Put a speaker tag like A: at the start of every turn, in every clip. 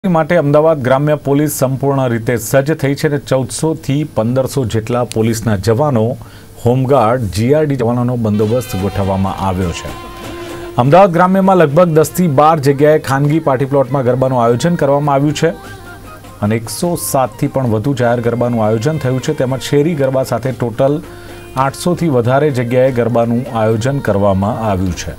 A: માટે અમદાવાદ ગ્રામ્ય પોલીસ સંપૂર્ણ રીતે સજ્જ થઈ છે અને 1400 થી 1500 જેટલા પોલીસના જવાનો, હોમગાર્ડ, જીઆરડી જવાનોનો બંદોબસ્ત ગોઠવવામાં આવ્યો છે। અમદાવાદ ગ્રામ્યમાં લગભગ 10 થી 12 જગ્યાએ ખાનગી પાર્ટી પ્લોટમાં ગરબાનું આયોજન કરવામાં આવ્યું છે અને 107 થી પણ વધુ જાહેર ગરબાનું આયોજન થયું છે। તેમજ શેરી ગરબા સાથે ટોટલ 800 થી વધારે જગ્યાએ ગરબાનું આયોજન કરવામાં આવ્યું છે।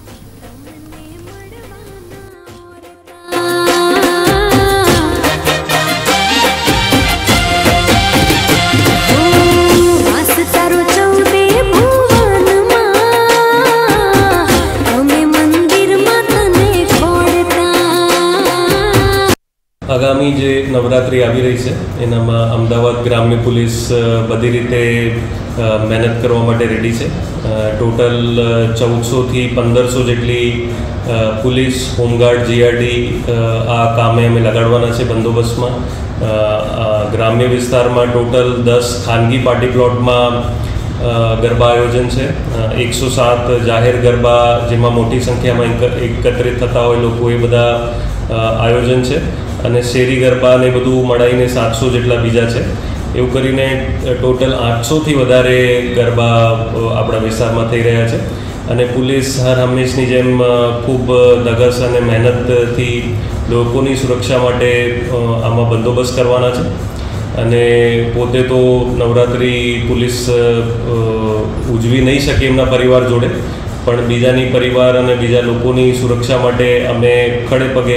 B: आगामी जो नवरात्रि आ रही है एनामां अमदावाद ग्राम्य पुलिस बधी रीते मेहनत करवा माटे रेडी है। टोटल 1400 થી 1500 जेटली पुलिस, होमगार्ड, जीआरडी आ कामे अमे लगाड़वाना छे बंदोबस्त में। ग्राम्य विस्तार में टोटल 10 खानगी पार्टी प्लॉट में गरबा आयोजन है। 107 जाहिर गरबा जेमां मोटी संख्या में एकत्रित थता होय लोको ए बधा आयोजन है અને શેરી ગરબા ને બધું મળાઈને 700 જેટલા બીજા છે। એવું કરીને ટોટલ 800 થી વધારે ગરબા આપણા વિસ્તારમાં થઈ રહ્યા છે અને પોલીસ હર હંમેશની જેમ ખૂબ ધગસ અને મહેનતથી લોકોની સુરક્ષા માટે આમાં બંદોબસ્ત કરવાના છે અને પોતે તો નવરાત્રિ પોલીસ ઉજવી નહીં શકે એમના પરિવાર જોડે, પણ બીજાની પરિવાર અને બીજા લોકોની સુરક્ષા માટે અમે ખડે પગે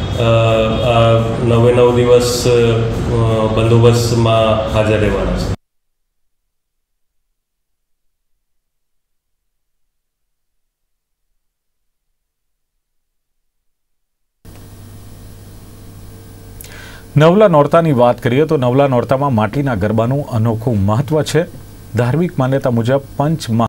B: 9 દિવસ બંદોબસ્તમાં હાજર રહેવાના છે।
A: નવલા નોરતાની વાત કરીએ તો નવલા નોરતામાં માટીના ગરબાનું અનોખું મહત્વ છે। ધાર્મિક માન્યતા મુજબ